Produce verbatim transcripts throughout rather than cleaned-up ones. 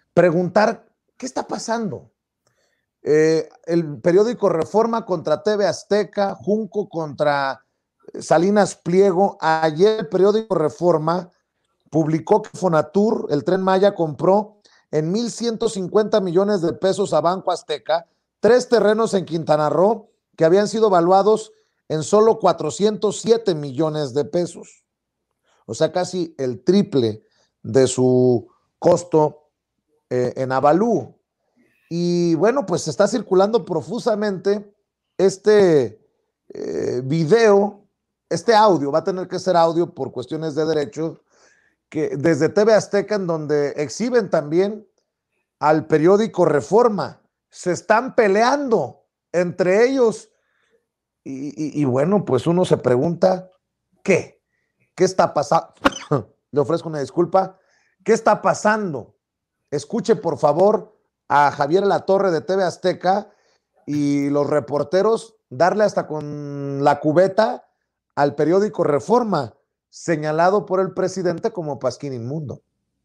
preguntar qué está pasando. Eh, el periódico Reforma contra T V Azteca, Junco contra Salinas Pliego. Ayer el periódico Reforma publicó que Fonatur, el Tren Maya, compró en mil ciento cincuenta millones de pesos a Banco Azteca tres terrenos en Quintana Roo que habían sido evaluados en solo cuatrocientos siete millones de pesos. O sea, casi el triple de su costo eh, en avalúo. Y bueno, pues está circulando profusamente este eh, video, este audio, va a tener que ser audio por cuestiones de derecho, que desde T V Azteca, en donde exhiben también al periódico Reforma. Se están peleando entre ellos. Y, y, y bueno, pues uno se pregunta, ¿qué? ¿Qué está pasando? Le ofrezco una disculpa. ¿Qué está pasando? Escuche, por favor, a Javier Alatorre de T V Azteca y los reporteros darle hasta con la cubeta al periódico Reforma, señalado por el presidente como pasquín inmundo.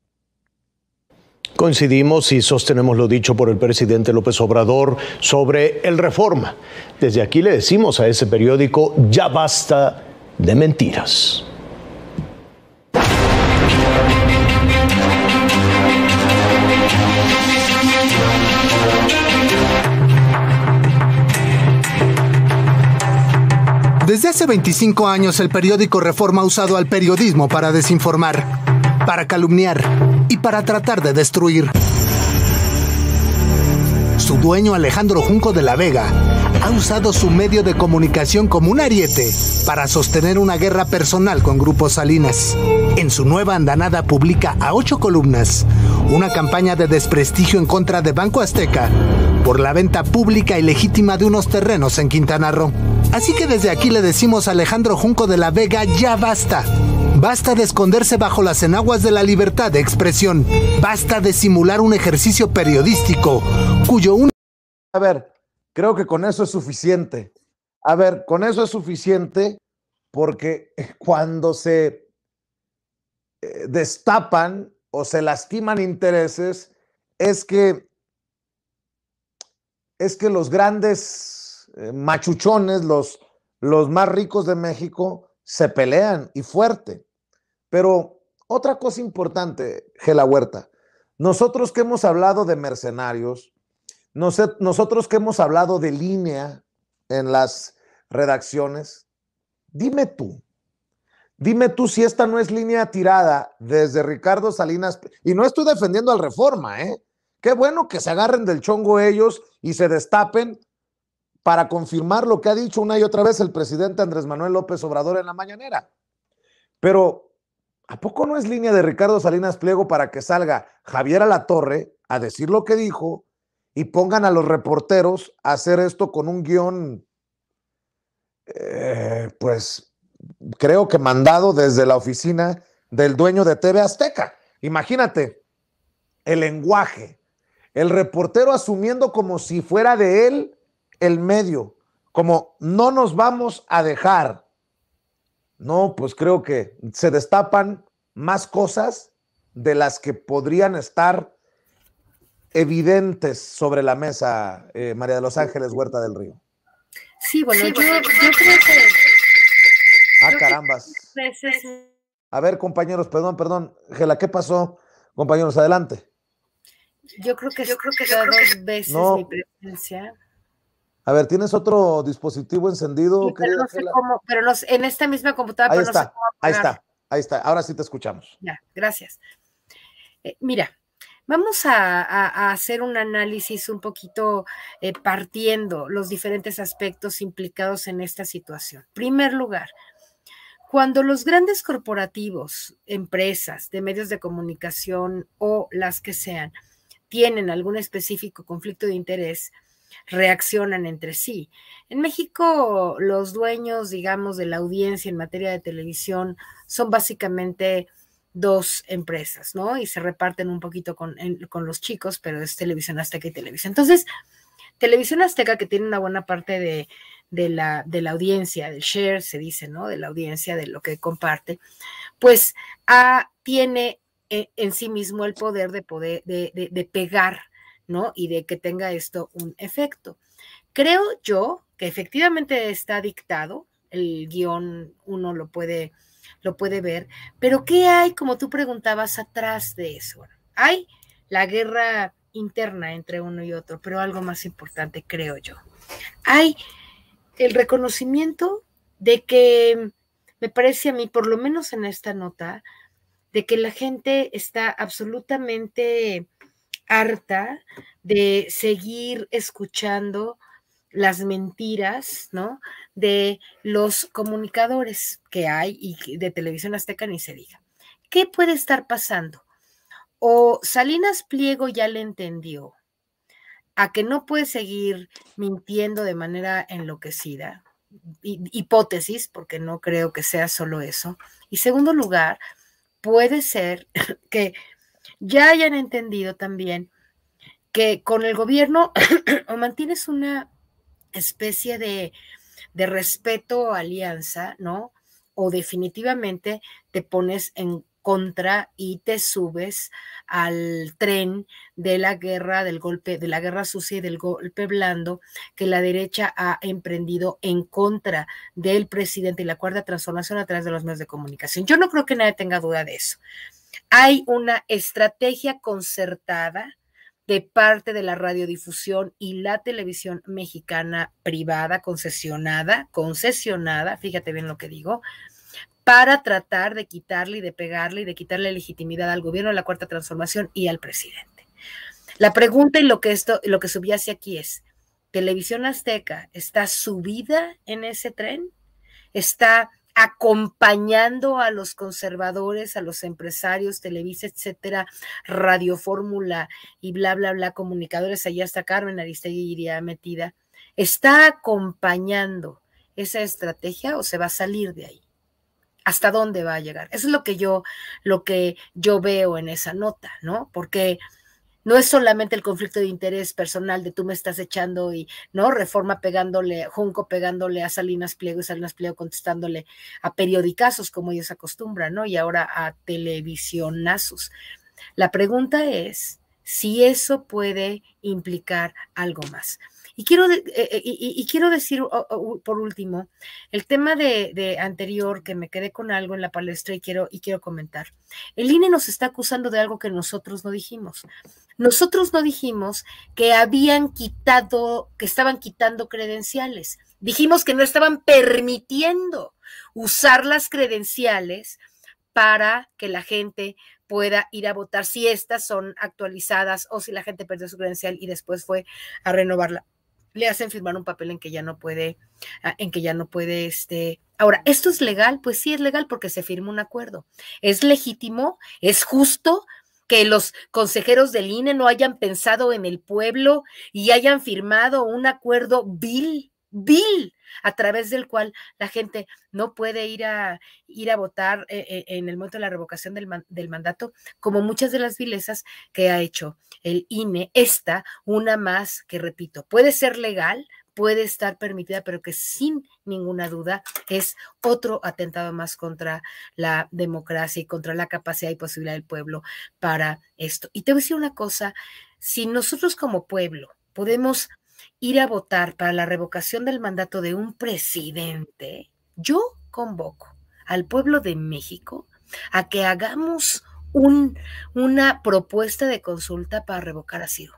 Coincidimos y sostenemos lo dicho por el presidente López Obrador sobre el Reforma. Desde aquí le decimos a ese periódico, ya basta de mentiras. Desde hace veinticinco años el periódico Reforma ha usado al periodismo para desinformar, para calumniar y para tratar de destruir. Su dueño, Alejandro Junco de la Vega, ha usado su medio de comunicación como un ariete para sostener una guerra personal con Grupo Salinas. En su nueva andanada publica a ocho columnas una campaña de desprestigio en contra de Banco Azteca por la venta pública y legítima de unos terrenos en Quintana Roo. Así que desde aquí le decimos a Alejandro Junco de la Vega, ya basta. Basta de esconderse bajo las enaguas de la libertad de expresión. Basta de simular un ejercicio periodístico cuyo un... A ver, creo que con eso es suficiente. A ver, con eso es suficiente porque cuando se eh, destapan o se lastiman intereses, es que, es que los grandes eh, machuchones, los, los más ricos de México, se pelean y fuerte. Pero otra cosa importante, Gela Huerta, nosotros que hemos hablado de mercenarios, nos, nosotros que hemos hablado de línea en las redacciones, dime tú, dime tú si esta no es línea tirada desde Ricardo Salinas, y no estoy defendiendo al Reforma, ¿eh? Qué bueno que se agarren del chongo ellos y se destapen para confirmar lo que ha dicho una y otra vez el presidente Andrés Manuel López Obrador en la mañanera. Pero, ¿a poco no es línea de Ricardo Salinas Pliego para que salga Javier Alatorre a decir lo que dijo y pongan a los reporteros a hacer esto con un guión, eh, pues, creo que mandado desde la oficina del dueño de T V Azteca? Imagínate el lenguaje, el reportero asumiendo como si fuera de él el medio, como no nos vamos a dejar. No, pues creo que se destapan más cosas de las que podrían estar evidentes sobre la mesa, eh, María de los Ángeles Huerta del Río. Sí, bueno, sí, yo, yo creo que... Ah, carambas. A ver, compañeros, perdón, perdón. Gela, ¿qué pasó? Compañeros, adelante. Yo creo que, yo creo que dos veces no. Mi presencia... A ver, ¿tienes otro dispositivo encendido? Sí, pero no sé cómo, pero no sé, en esta misma computadora, ahí pero está, no sé cómo ahí está, ahí está, ahora sí te escuchamos. Ya, gracias. Eh, mira, vamos a, a, a hacer un análisis un poquito eh, partiendo los diferentes aspectos implicados en esta situación. Primer lugar, cuando los grandes corporativos, empresas de medios de comunicación o las que sean, tienen algún específico conflicto de interés, reaccionan entre sí. En México, los dueños, digamos, de la audiencia en materia de televisión son básicamente dos empresas, ¿no? Y se reparten un poquito con, en, con los chicos, pero es Televisión Azteca y Televisa. Entonces, Televisión Azteca, que tiene una buena parte de, de, la, de la audiencia, del share, se dice, ¿no? De la audiencia, de lo que comparte, pues ah, tiene en, en sí mismo el poder de poder, de, de, de pegar, ¿no? Y de que tenga esto un efecto. Creo yo que efectivamente está dictado, el guión uno lo puede, lo puede ver, pero ¿qué hay, como tú preguntabas, atrás de eso? Bueno, hay la guerra interna entre uno y otro, pero algo más importante, creo yo. Hay el reconocimiento de que, me parece a mí, por lo menos en esta nota, de que la gente está absolutamente harta de seguir escuchando las mentiras, ¿no? De los comunicadores que hay y de Televisión Azteca ni se diga. ¿Qué puede estar pasando? O Salinas Pliego ya le entendió a que no puede seguir mintiendo de manera enloquecida, hipótesis, porque no creo que sea solo eso. Y segundo lugar, puede ser que ya hayan entendido también que con el gobierno o mantienes una especie de, de respeto o alianza, ¿no? O definitivamente te pones en contra y te subes al tren de la guerra, del golpe, de la guerra sucia y del golpe blando que la derecha ha emprendido en contra del presidente y la cuarta transformación a través de los medios de comunicación. Yo no creo que nadie tenga duda de eso. Hay una estrategia concertada de parte de la radiodifusión y la televisión mexicana privada, concesionada, concesionada, fíjate bien lo que digo, para tratar de quitarle y de pegarle y de quitarle legitimidad al gobierno de la Cuarta Transformación y al presidente. La pregunta y lo que esto, lo que subyace aquí es, ¿Televisión Azteca está subida en ese tren? ¿Está acompañando a los conservadores, a los empresarios, Televisa, etcétera, Radio Fórmula y bla, bla, bla, comunicadores, allá está Carmen Aristegui iría metida? ¿Está acompañando esa estrategia o se va a salir de ahí? ¿Hasta dónde va a llegar? Eso es lo que yo, lo que yo veo en esa nota, ¿no? Porque no es solamente el conflicto de interés personal de tú me estás echando y, ¿no? Reforma pegándole, Junco pegándole a Salinas Pliego y Salinas Pliego contestándole a periodicazos como ellos acostumbran, ¿no? Y ahora a televisionazos. La pregunta es si eso puede implicar algo más. Y quiero, eh, y, y quiero decir, oh, oh, por último, el tema de, de anterior, que me quedé con algo en la palestra y quiero, y quiero comentar. El I N E nos está acusando de algo que nosotros no dijimos. Nosotros no dijimos que habían quitado, que estaban quitando credenciales. Dijimos que no estaban permitiendo usar las credenciales para que la gente pueda ir a votar si estas son actualizadas o si la gente perdió su credencial y después fue a renovarla. Le hacen firmar un papel en que ya no puede, en que ya no puede, este... Ahora, ¿esto es legal? Pues sí es legal porque se firma un acuerdo. ¿Es legítimo? ¿Es justo que los consejeros del I N E no hayan pensado en el pueblo y hayan firmado un acuerdo vil, vil, a través del cual la gente no puede ir a, ir a votar eh, en el momento de la revocación del, man, del mandato, como muchas de las vilezas que ha hecho el I N E? Esta, una más que repito, puede ser legal, puede estar permitida, pero que sin ninguna duda es otro atentado más contra la democracia y contra la capacidad y posibilidad del pueblo para esto. Y te voy a decir una cosa, si nosotros como pueblo podemos ir a votar para la revocación del mandato de un presidente, yo convoco al pueblo de México a que hagamos un, una propuesta de consulta para revocar a Ciro,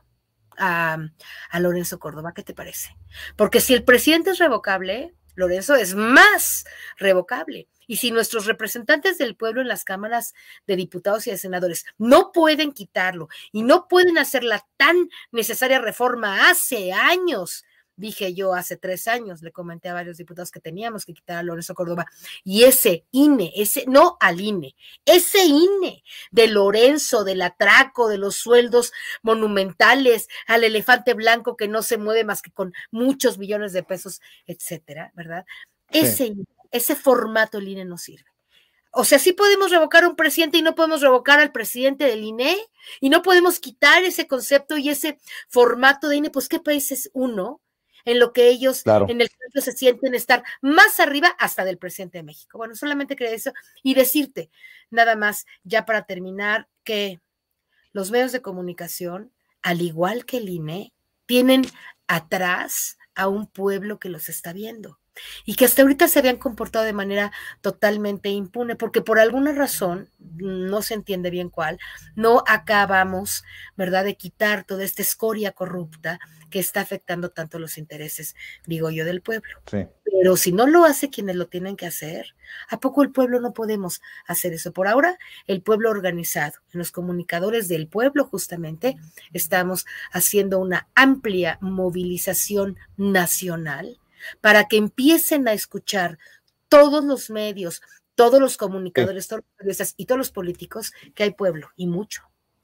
a, a Lorenzo Córdoba. ¿Qué te parece? Porque si el presidente es revocable, Lorenzo es más revocable. Y si nuestros representantes del pueblo en las cámaras de diputados y de senadores no pueden quitarlo y no pueden hacer la tan necesaria reforma hace años, dije yo hace tres años, le comenté a varios diputados que teníamos que quitar a Lorenzo Córdoba, y ese I N E, ese, no al I N E, ese I N E de Lorenzo, del atraco, de los sueldos monumentales, al elefante blanco que no se mueve más que con muchos millones de pesos, etcétera, ¿verdad? Ese I N E, ese formato el I N E no sirve. O sea, sí podemos revocar a un presidente y no podemos revocar al presidente del I N E y no podemos quitar ese concepto y ese formato de I N E. Pues, ¿qué país es uno en lo que ellos, claro. en el que ellos se sienten estar más arriba hasta del presidente de México. Bueno, solamente quería eso y decirte, nada más, ya para terminar, que los medios de comunicación, al igual que el I N E, tienen atrás a un pueblo que los está viendo y que hasta ahorita se habían comportado de manera totalmente impune, porque por alguna razón, no se entiende bien cuál, no acabamos, ¿verdad?, de quitar toda esta escoria corrupta que está afectando tanto los intereses, digo yo, del pueblo. Sí. Pero si no lo hace quienes lo tienen que hacer, ¿a poco el pueblo no podemos hacer eso? Por ahora, el pueblo organizado, los comunicadores del pueblo justamente, estamos haciendo una amplia movilización nacional para que empiecen a escuchar todos los medios, todos los comunicadores, sí. todos los periodistas y todos los políticos que hay pueblo, y mucho.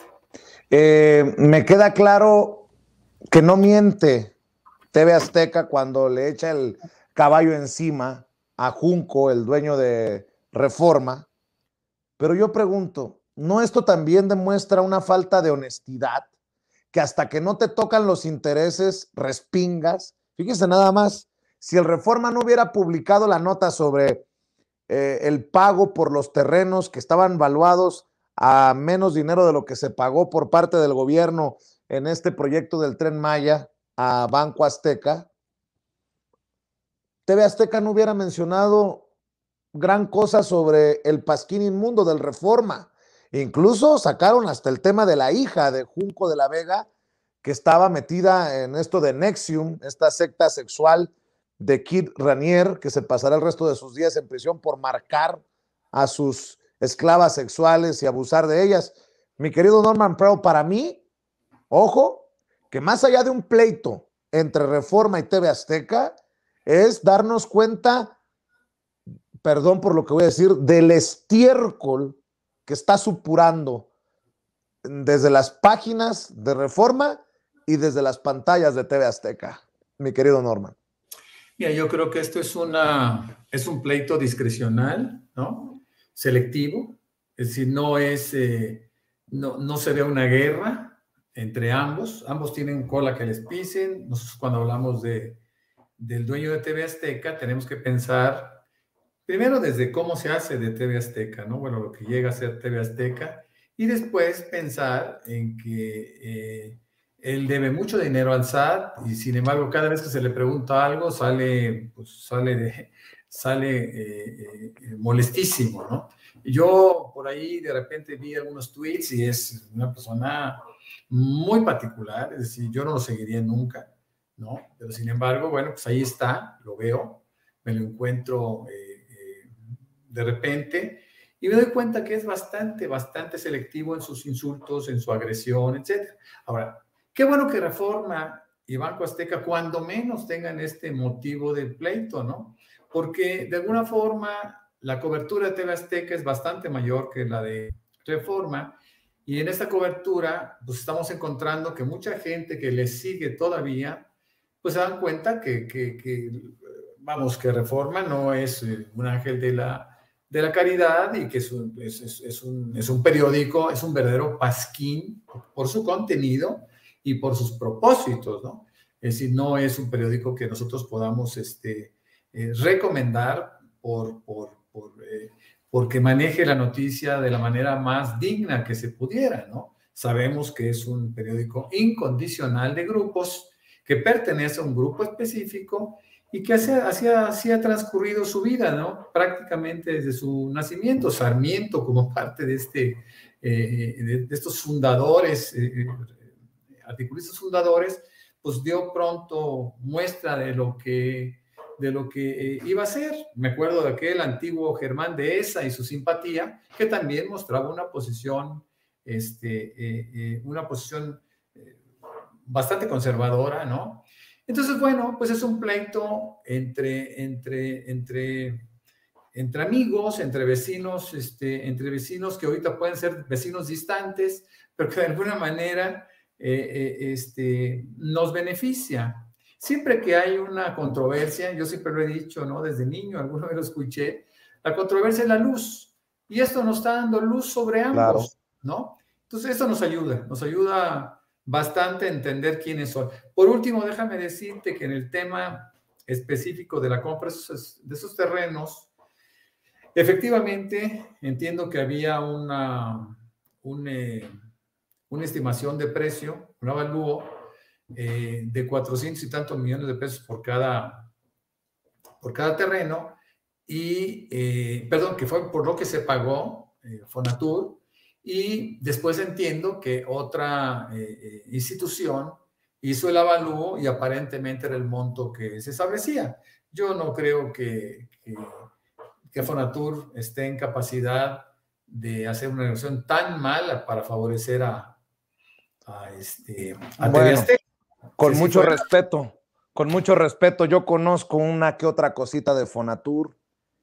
Eh, me queda claro que no miente T V Azteca cuando le echa el caballo encima a Junco, el dueño de Reforma, pero yo pregunto, ¿no esto también demuestra una falta de honestidad? Que hasta que no te tocan los intereses, respingas. Fíjense nada más, si el Reforma no hubiera publicado la nota sobre eh, el pago por los terrenos que estaban valuados a menos dinero de lo que se pagó por parte del gobierno en este proyecto del Tren Maya a Banco Azteca, T V Azteca no hubiera mencionado gran cosa sobre el pasquín inmundo del Reforma. Incluso sacaron hasta el tema de la hija de Junco de la Vega, que estaba metida en esto de Nexium, esta secta sexual de Kid Raniere, que se pasará el resto de sus días en prisión por marcar a sus esclavas sexuales y abusar de ellas. Mi querido Norman Prado, para mí, ojo, que más allá de un pleito entre Reforma y T V Azteca, es darnos cuenta, perdón por lo que voy a decir, del estiércol que está supurando desde las páginas de Reforma y desde las pantallas de T V Azteca, mi querido Norman. Mira, yo creo que esto es, una, es un pleito discrecional, ¿no? Selectivo, es decir, no, es, eh, no, no se ve una guerra entre ambos, ambos tienen cola que les pisen. Nosotros cuando hablamos de, del dueño de T V Azteca tenemos que pensar primero desde cómo se hace de T V Azteca, ¿no? Bueno, lo que llega a ser T V Azteca, y después pensar en que eh, él debe mucho dinero al S A T y sin embargo cada vez que se le pregunta algo sale, pues, sale, de, sale eh, eh, molestísimo, ¿no? Yo por ahí de repente vi algunos tweets y es una persona muy particular, es decir, yo no lo seguiría nunca, ¿no? Pero sin embargo, bueno, pues ahí está, lo veo, me lo encuentro eh, eh, de repente y me doy cuenta que es bastante, bastante selectivo en sus insultos, en su agresión, etcétera. Ahora, qué bueno que Reforma y Banco Azteca cuando menos tengan este motivo de pleito, ¿no? Porque de alguna forma la cobertura de T V Azteca es bastante mayor que la de Reforma y en esta cobertura pues estamos encontrando que mucha gente que les sigue todavía pues se dan cuenta que, que, que vamos, que Reforma no es un ángel de la de la caridad y que es un, es, es, es, un, es un periódico, es un verdadero pasquín por su contenido y por sus propósitos, ¿no? Es decir, no es un periódico que nosotros podamos este, eh, recomendar por, por, por, eh, porque maneje la noticia de la manera más digna que se pudiera, ¿no? Sabemos que es un periódico incondicional de grupos, que pertenece a un grupo específico y que así, así, así ha transcurrido su vida, ¿no? Prácticamente desde su nacimiento. Sarmiento, como parte de, este, eh, de, de estos fundadores, eh, articulistas fundadores, pues dio pronto muestra de lo que, de lo que eh, iba a ser. Me acuerdo de aquel antiguo Germán Dehesa y su simpatía, que también mostraba una posición, este, eh, eh, una posición eh, bastante conservadora, ¿no? Entonces, bueno, pues es un pleito entre, entre, entre, entre amigos, entre vecinos, este, entre vecinos que ahorita pueden ser vecinos distantes, pero que de alguna manera eh, eh, este, nos beneficia. Siempre que hay una controversia, yo siempre lo he dicho, ¿no? Desde niño, alguna vez lo escuché, la controversia es la luz, y esto nos está dando luz sobre ambos, claro, ¿no? Entonces, esto nos ayuda, nos ayuda bastante entender quiénes son. Por último, déjame decirte que en el tema específico de la compra de esos, de esos terrenos, efectivamente entiendo que había una, un, eh, una estimación de precio, un avalúo eh, de cuatrocientos y tantos millones de pesos por cada, por cada terreno, y, eh, perdón, que fue por lo que se pagó eh, Fonatur, y después entiendo que otra eh, institución hizo el avalúo y aparentemente era el monto que se establecía. Yo no creo que, que, que Fonatur esté en capacidad de hacer una negociación tan mala para favorecer a, a, este, a bueno, T V Azteca. Con sí, mucho sí respeto, con mucho respeto, yo conozco una que otra cosita de Fonatur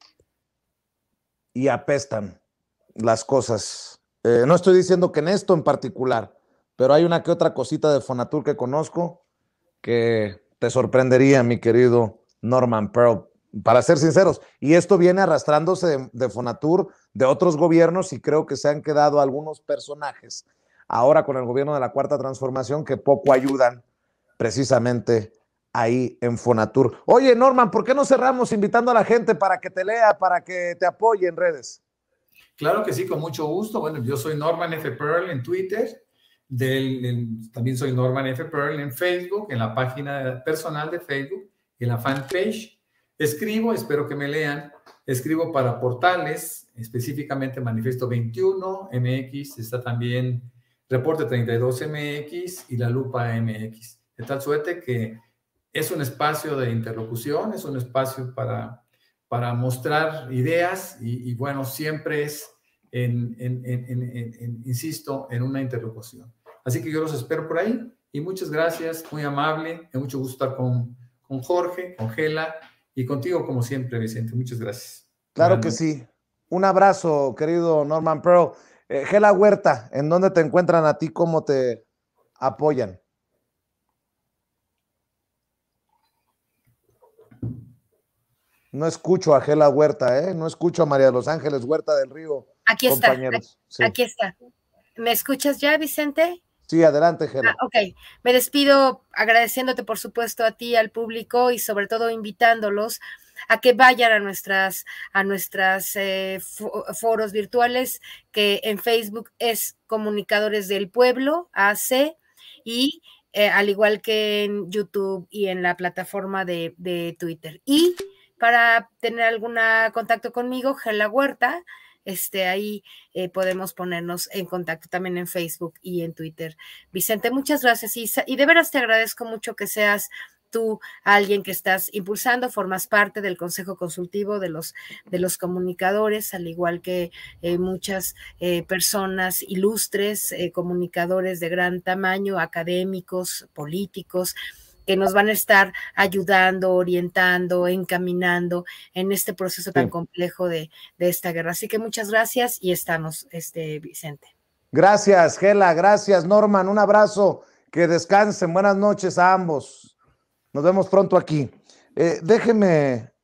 y apestan las cosas. Eh, no estoy diciendo que en esto en particular, pero hay una que otra cosita de Fonatur que conozco que te sorprendería, mi querido Norman Pearl, para ser sinceros. Y esto viene arrastrándose de, de Fonatur, de otros gobiernos, y creo que se han quedado algunos personajes ahora con el gobierno de la Cuarta Transformación que poco ayudan precisamente ahí en Fonatur. Oye, Norman, ¿por qué no cerramos invitando a la gente para que te lea, para que te apoye en redes? Claro que sí, con mucho gusto. Bueno, yo soy Norman F. Pearl en Twitter, del, el, también soy Norman F. Pearl en Facebook, en la página personal de Facebook, en la fanpage. Escribo, espero que me lean, escribo para portales, específicamente Manifiesto veintiuno M X, está también Reporte treinta y dos M X y La Lupa M X. De tal suerte que es un espacio de interlocución, es un espacio para, para mostrar ideas y, y bueno, siempre es, en, en, en, en, en, en, insisto, en una interlocución. Así que yo los espero por ahí y muchas gracias, muy amable, me mucho gusto estar con, con Jorge, con Gela y contigo como siempre, Vicente. Muchas gracias. Claro que sí. Un abrazo, querido Norman Pearl. Eh, Gela Huerta, ¿en dónde te encuentran a ti? ¿Cómo te apoyan? No escucho a Gela Huerta, ¿eh? No escucho a María de los Ángeles Huerta del Río. Aquí está, aquí, sí. aquí está. ¿Me escuchas ya, Vicente? Sí, adelante, Gela. Ah, ok, me despido agradeciéndote, por supuesto, a ti, al público y sobre todo invitándolos a que vayan a nuestras, a nuestras eh, foros virtuales, que en Facebook es Comunicadores del Pueblo, A C, y eh, al igual que en YouTube y en la plataforma de, de Twitter. Y para tener algún contacto conmigo, Gela Huerta, Este, ahí eh, podemos ponernos en contacto también en Facebook y en Twitter. Vicente, muchas gracias y, y de veras te agradezco mucho que seas tú alguien que estás impulsando, formas parte del Consejo Consultivo de los, de los comunicadores, al igual que eh, muchas eh, personas ilustres, eh, comunicadores de gran tamaño, académicos, políticos, que nos van a estar ayudando, orientando, encaminando en este proceso tan sí. complejo de, de esta guerra. Así que muchas gracias y estamos, este, Vicente. Gracias, Gela, gracias, Norman, un abrazo, que descansen, buenas noches a ambos. Nos vemos pronto aquí. Eh, déjenme